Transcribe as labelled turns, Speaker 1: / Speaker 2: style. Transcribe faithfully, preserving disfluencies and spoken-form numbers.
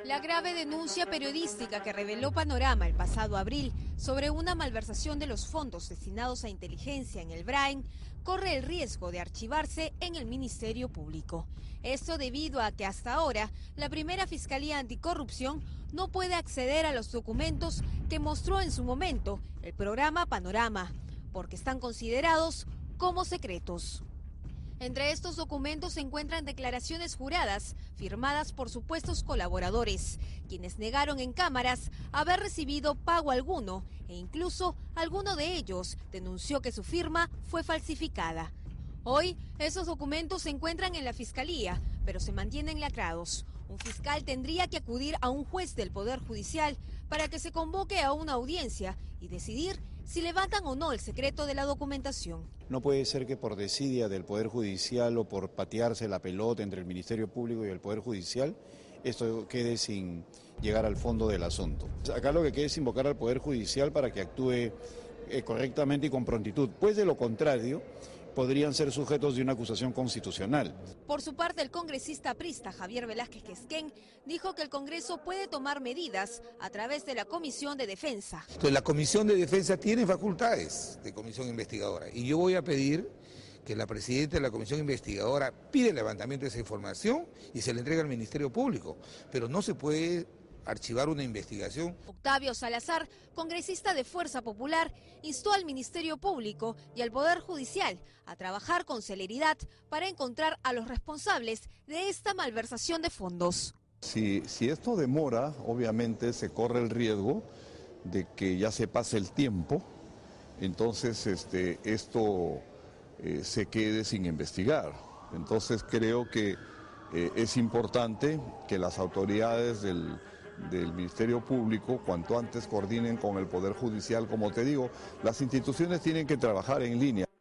Speaker 1: La grave denuncia periodística que reveló Panorama el pasado abril sobre una malversación de los fondos destinados a inteligencia en el Brain corre el riesgo de archivarse en el Ministerio Público. Esto debido a que hasta ahora la primera Fiscalía Anticorrupción no puede acceder a los documentos que mostró en su momento el programa Panorama, porque están considerados como secretos. Entre estos documentos se encuentran declaraciones juradas firmadas por supuestos colaboradores, quienes negaron en cámaras haber recibido pago alguno e incluso alguno de ellos denunció que su firma fue falsificada. Hoy esos documentos se encuentran en la Fiscalía, pero se mantienen lacrados. Un fiscal tendría que acudir a un juez del Poder Judicial para que se convoque a una audiencia y decidir si levantan o no el secreto de la documentación.
Speaker 2: No puede ser que por desidia del Poder Judicial o por patearse la pelota entre el Ministerio Público y el Poder Judicial, esto quede sin llegar al fondo del asunto. Acá lo que queda es invocar al Poder Judicial para que actúe eh, correctamente y con prontitud, pues de lo contrario podrían ser sujetos de una acusación constitucional.
Speaker 1: Por su parte, el congresista aprista Javier Velázquez Quesquén dijo que el Congreso puede tomar medidas a través de la Comisión de Defensa.
Speaker 3: Entonces, la Comisión de Defensa tiene facultades de comisión investigadora y yo voy a pedir que la presidenta de la Comisión Investigadora pida el levantamiento de esa información y se le entregue al Ministerio Público, pero no se puede archivar una investigación.
Speaker 1: Octavio Salazar, congresista de Fuerza Popular, instó al Ministerio Público y al Poder Judicial a trabajar con celeridad para encontrar a los responsables de esta malversación de fondos.
Speaker 4: Si, si esto demora, obviamente se corre el riesgo de que ya se pase el tiempo, entonces este, esto eh, se quede sin investigar. Entonces creo que eh, es importante que las autoridades del del Ministerio Público cuanto antes coordinen con el Poder Judicial. Como te digo, las instituciones tienen que trabajar en línea.